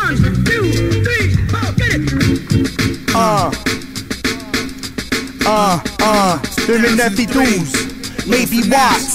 2009 et 12, Maybe Watts.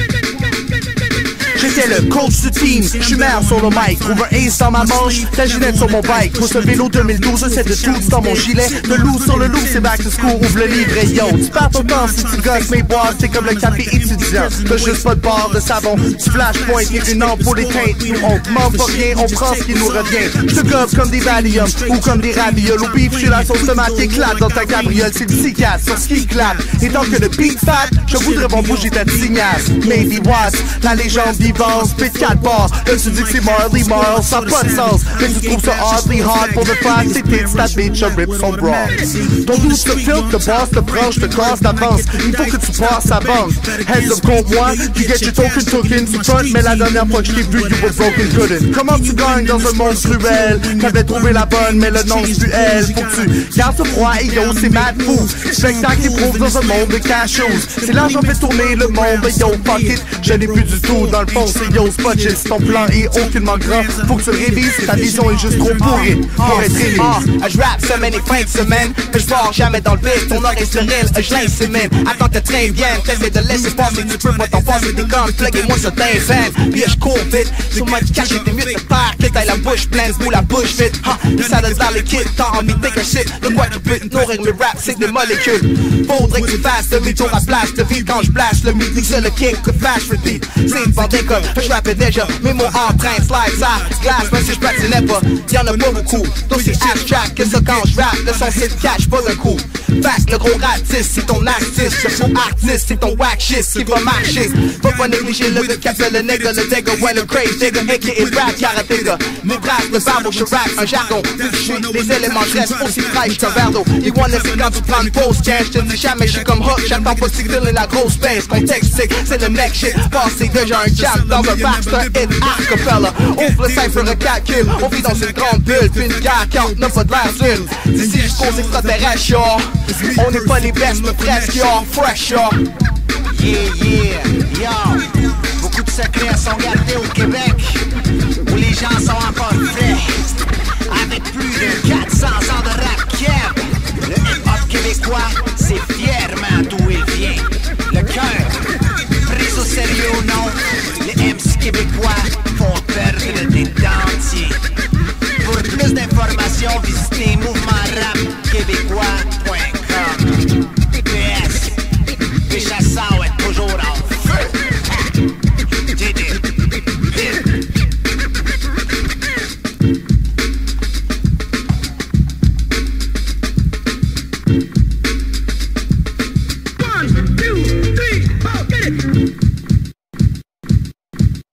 J'étais le coach du team, j'suis meilleur sur le mic. Trouve un ace dans ma manche, ta ginette sur mon bike. Pousse le vélo 2012, c'est de tout dans mon gilet. Le loup sur le loup, c'est back to school, ouvre le livre et yo. Tu perds ton temps si tu gosses mes boîtes, c'est comme le café étudiant. T'as juste pas de barre de savon, tu flashpoint et une ampoule éteinte. Nous on te ment pas rien, on prend ce qui nous revient. J'te gobe comme des Valium ou comme des ravioles. Au beef, j'suis la sauce tomate qui éclate dans ta cabriole. C'est le psychiatre sur ce qui claque. Et tant que le beat fat, je voudrais bon bouger ta signal. Maybe Watts, la légende vivante. Spit 4 bars, là tu dis que c'est Marley Marl, ça n'a pas de sens. Mais tu trouves ça oddly hard pour le faire, c'est tits, ta bitch, a rip son bra. Ton douce te filtre, te bosse, te branche, te casse, t'avance. Il faut que tu passes à banque. Heads up contre moi, tu get your token token, tu front, mais la dernière fois que je t'ai vu, you were broken couldn't. Comment tu gagnes dans un monde cruel? T'avais trouvé la bonne, mais le nom c'est elle. Faut que tu gardes ce froid et yo, c'est mad fou. Spectacle qui prouve dans un monde de cachos. C'est l'argent fait tourner le monde, mais yo, fuck it. Je n'ai plus du tout dans le fond. C'est yo, budget, ton plan est aucunement grand. Faut que tu le révises, ta vision est juste trop pourrie pour être élu. Je rappe semaine et fin de semaine, mais je pars jamais dans le vide. Ton oreille stérile, je l'insémine. Attends que train vienne, t'essaies de laisser passer, tu peux pas t'en passer des gants, pluguez-moi sur tes veines. Puis je cours vite, sur moi tu caches, t'es mieux de faire que t'ailles la bouche pleine, ou la bouche vite. Puis ça donne dans le kit, t'as envie de take a shit. De quoi tu peux te nourrir mes raps, c'est des molécules. Faudrait que tu fasses demi-tour à place de vie quand je blast le mythique, c'est le king que flash repeat. C'est une bande d'école, je rappelle déjà, mes mots en train slide ça glace, même si je patinais pas, y'en a pas beaucoup. Donc c'est abstract, que ça quand je rappe, le son c'est le catch, pas d'un coup. Fact, le gros artiste, c'est ton artiste, le faux artiste, c'est ton whack shit qui va marcher. Faut pas négliger le gars qui appelle le nigga, le digger, ouais le craze digger, a.k.a. rap karatéga. Mes braves, le barbeau, je rappe un jargon, vu que je suis, les éléments je reste aussi fraîche qu'un verre d'eau. Et one c'est quand tu prends une pause, tiens, je te dis jamais, je suis comme Hook, j'attends pas que tu la grosse baisse, contexte sick, c'est le next shit. Passé déjà un jam dans un bac, c'est un hit acapella. Ouvre le cypher, le calcul, on vit dans une grande bulle, puis une guerre qui n'a pas de l'air d'une. D'ici jusqu'aux extraterrestres, yo, on n'est pas les best, mais presque, yo, fresh, yo. Yeah, yo, beaucoup de secrets sont gardés au Québec, où les gens sont encore frais. Avec plus de 400 ans de rap keb, le hip-hop québécois, c'est fièrement d'où il vient. Le cœur, pris au sérieux ou non, les MC québécois font perdre des dentiers. Pour plus d'informations, visitez Mouvement Rap Québécois